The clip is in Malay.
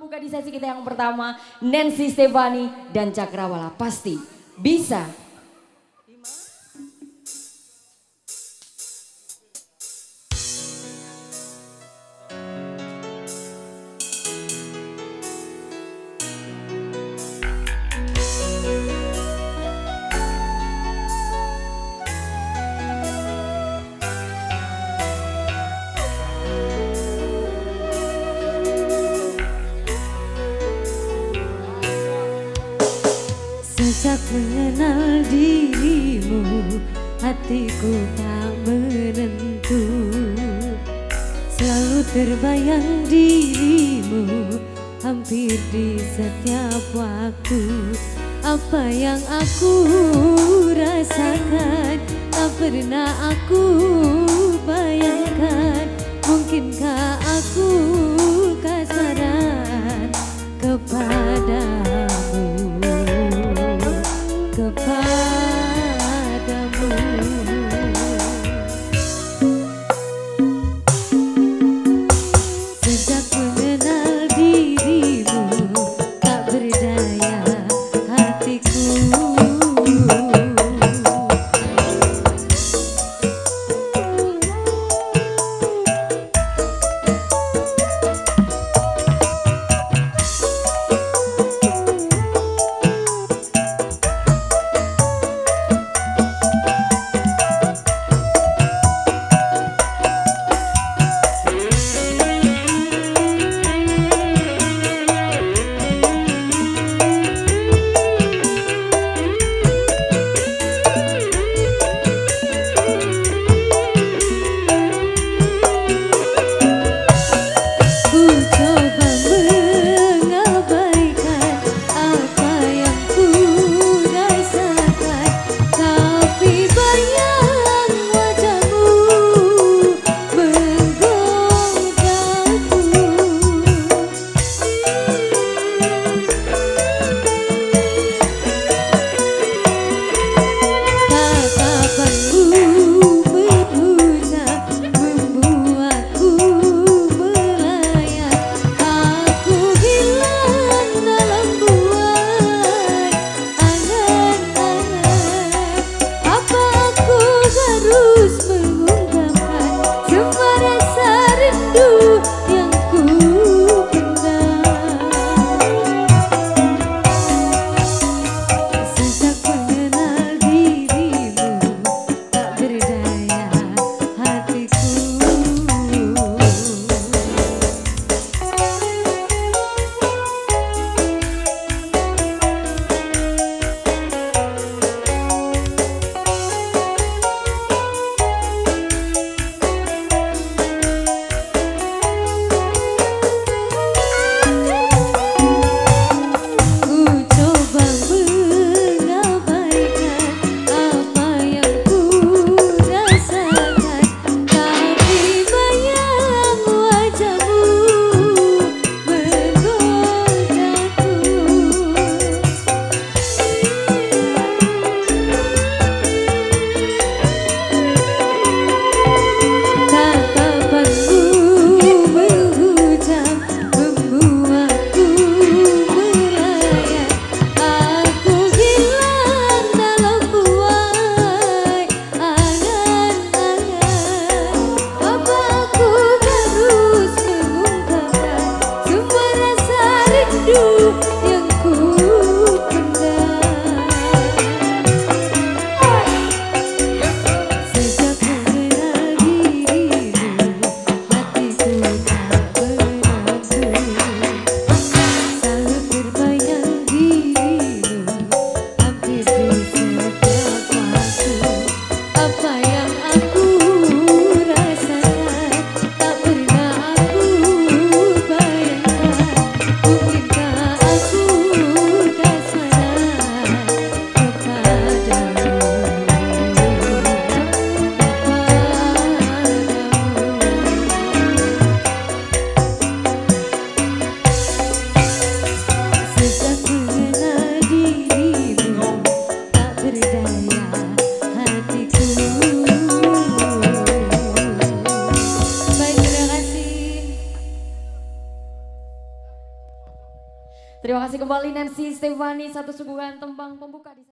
Pembuka di sesi kita yang pertama, Nancy Stefani dan Cakrawala. Pasti bisa. Sejak mengenal dirimu, hatiku tak menentu. Selalu terbayang dirimu, hampir di setiap waktu. Apa yang aku rasakan, tak pernah aku bayangkan. Mungkinkah aku kasaran kepadamu? Sejak mengenal dirimu, tak berdaya hatiku. Aku Terima kasih kembali Nancy Stefani, satu suguhan tembang pembuka.